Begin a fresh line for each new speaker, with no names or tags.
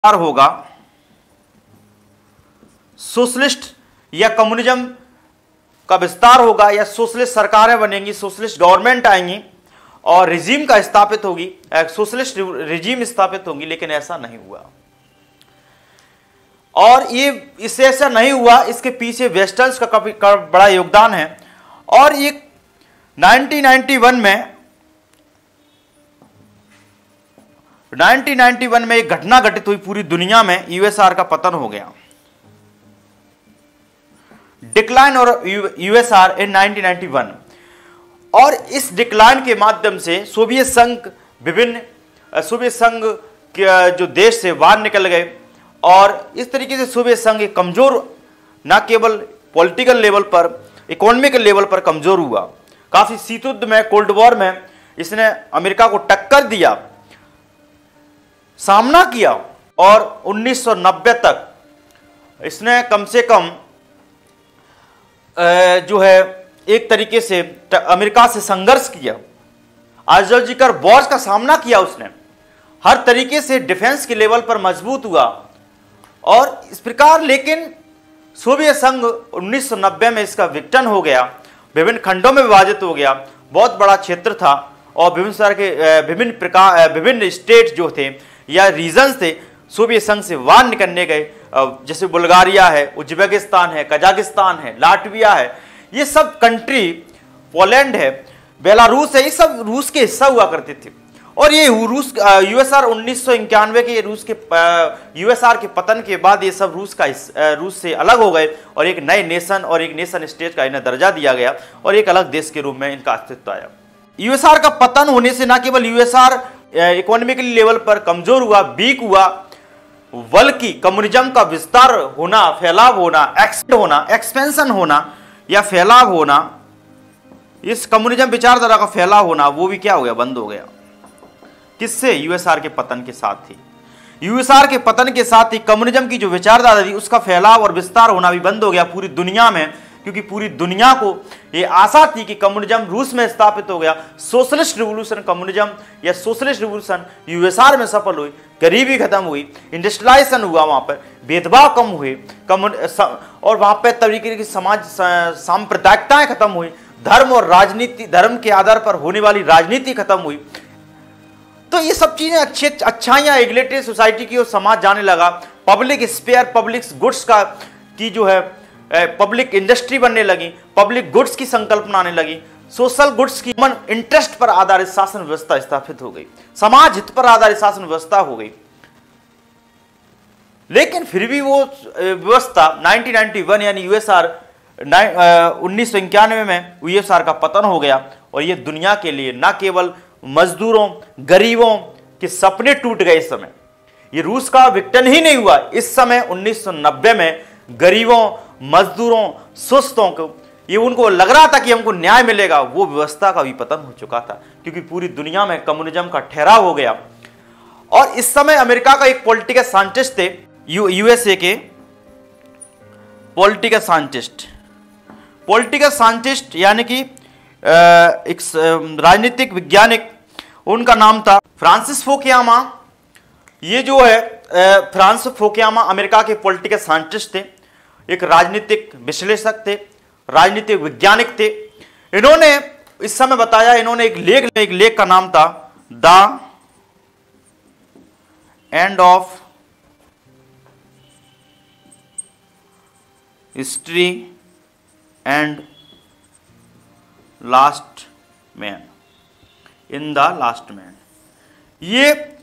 होगा, सोशलिस्ट या कम्युनिज्म का विस्तार होगा या सोशलिस्ट सरकारें बनेंगी, सोशलिस्ट गवर्नमेंट आएंगी और रिजीम का स्थापित होगी, सोशलिस्ट रिजीम स्थापित होगी, लेकिन ऐसा नहीं हुआ। और ये इससे ऐसा नहीं हुआ, इसके पीछे वेस्टर्न्स का काफी बड़ा योगदान है। और ये 1991 में एक घटना घटित हुई पूरी दुनिया में, यूएसआर का पतन हो गया। डिक्लाइन और यूएसआर इन 1991। और इस डिक्लाइन के माध्यम से सोवियत संघ के जो देश से बाहर निकल गए और इस तरीके से सोवियत संघ कमजोर, न केवल पॉलिटिकल लेवल पर, इकोनॉमिकल लेवल पर कमजोर हुआ। काफी शीतयुद्ध में, कोल्ड वॉर में इसने अमेरिका को टक्कर दिया, सामना किया और 1990 तक इसने कम से कम जो है एक तरीके से अमेरिका से संघर्ष किया, आइडियोलॉजिकल वॉर्स का सामना किया उसने, हर तरीके से डिफेंस के लेवल पर मजबूत हुआ। और इस प्रकार लेकिन सोवियत संघ 1990 में इसका विघटन हो गया, विभिन्न खंडों में विभाजित हो गया, बहुत बड़ा क्षेत्र था और विभिन्न स्टेट जो थे या रीजन्स थे सोवियत संघ से बाहर निकलने गए, जैसे बुल्गारिया है, उज्बेकिस्तान है, कजाकिस्तान है, लाटविया है, ये सब कंट्री, पोलैंड है, बेलारूस है, ये सब रूस के हिस्सा हुआ करते थे। और ये यूएसआर 1991 के यूएसआर के पतन के बाद ये सब रूस से अलग हो गए और एक नए नेशन और एक नेशन स्टेट का इन्हें दर्जा दिया गया और एक अलग देश के रूप में इनका अस्तित्व आया। यूएसआर का पतन होने से न केवल यूएसआर इकोनॉमिकली लेवल पर कमजोर हुआ, वीक हुआ, बल्कि कम्युनिज्म का विस्तार होना, फैलाव होना, एक्सपेंशन होना या फैलाव होना, इस कम्युनिज्म विचारधारा का फैलाव होना, वो भी क्या हो गया, बंद हो गया। किससे? यूएसआर के पतन के साथ ही। यूएसआर के पतन के साथ ही कम्युनिज्म की जो विचारधारा थी उसका फैलाव और विस्तार होना भी बंद हो गया पूरी दुनिया में, क्योंकि पूरी दुनिया को ये आशा थी कि कम्युनिज्म रूस में स्थापित हो गया, सोशलिस्ट रिवोल्यूशन कम्युनिज्म या सोशलिस्ट रिवोल्यूशन यूएसआर में सफल हुई, गरीबी खत्म हुई, इंडस्ट्रियलाइजेशन हुआ, वहां पर भेदभाव कम हुए, और वहां पर तरीके की समाज सांप्रदायिकताएं खत्म हुई, धर्म और राजनीति, धर्म के आधार पर होने वाली राजनीति खत्म हुई। तो ये सब चीजें अच्छाइयां एग्रेगेटेड सोसाइटी की और समाज जाने लगा, पब्लिक स्पेयर, पब्लिक गुड्स की जो है पब्लिक इंडस्ट्री बनने लगी, पब्लिक गुड्स की संकल्पना आने लगी, सोशल गुड्स की ह्यूमन इंटरेस्ट पर आधारित शासन व्यवस्था स्थापित हो गई, समाज हित पर आधारित शासन व्यवस्था हो गई। लेकिन फिर भी वो व्यवस्था 1991 यानी यूएसआर 1991 में यूएसआर का पतन हो गया और ये दुनिया के लिए न केवल मजदूरों, गरीबों के सपने टूट गए। इस समय ये रूस का विघटन ही नहीं हुआ, इस समय 1990 में गरीबों, मजदूरों, सुस्तों को ये उनको लग रहा था कि हमको न्याय मिलेगा, वो व्यवस्था का भी पतन हो चुका था, क्योंकि पूरी दुनिया में कम्युनिज्म का ठहराव हो गया। और इस समय अमेरिका का एक पॉलिटिकल साइंटिस्ट थे, यूएसए के पॉलिटिकल साइंटिस्ट यानी कि एक राजनीतिक वैज्ञानिक, उनका नाम था फ्रांसिस फुकुयामा। ये जो है फ्रांसिस फुकुयामा अमेरिका के पॉलिटिकल साइंटिस्ट थे, एक राजनीतिक विश्लेषक थे, राजनीतिक वैज्ञानिक थे। इन्होंने इस समय बताया, इन्होंने एक लेख का नाम था the end of history and last man, in the last man. ये